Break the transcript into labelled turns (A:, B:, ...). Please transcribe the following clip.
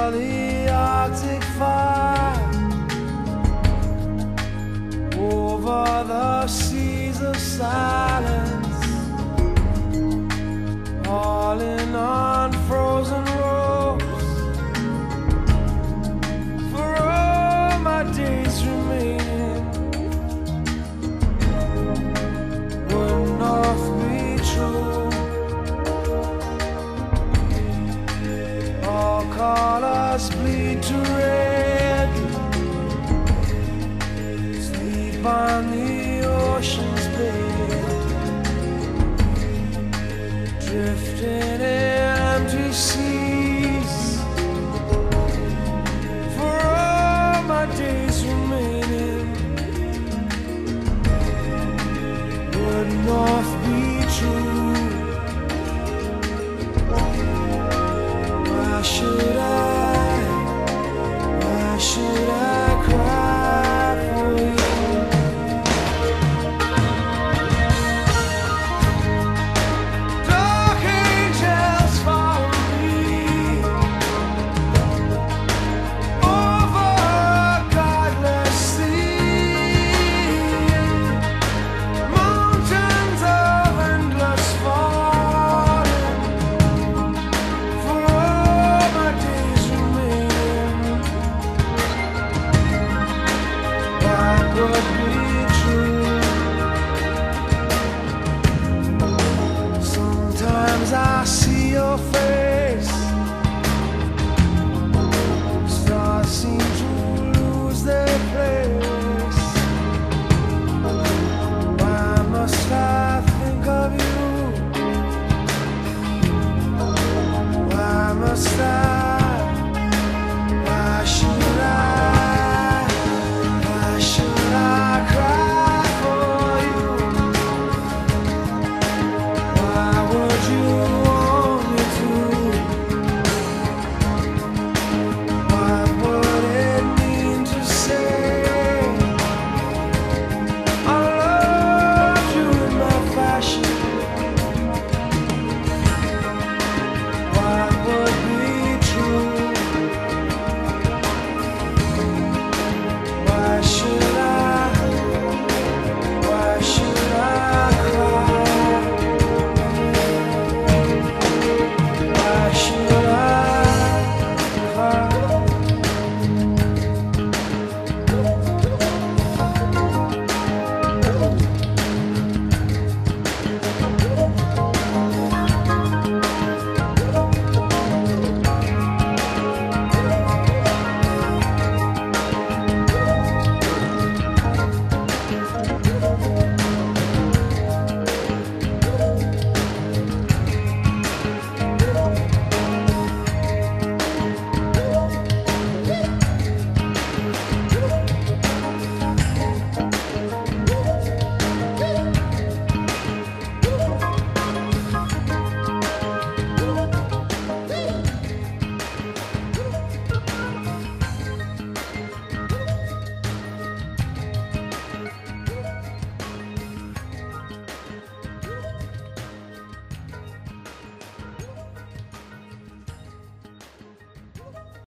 A: by the Arctic fire, over the seas of silence, all in unfrozen rows, for all my days remaining. Would north be true? All colors bleed to red, sleep on the ocean's bed, drifting in empty seas, for all my days remaining. Would north be true? Why should I cry for you? Dark angels follow me over a godless sea, mountains of endless falling, for all my days remaining. That would be true. Sometimes I see your face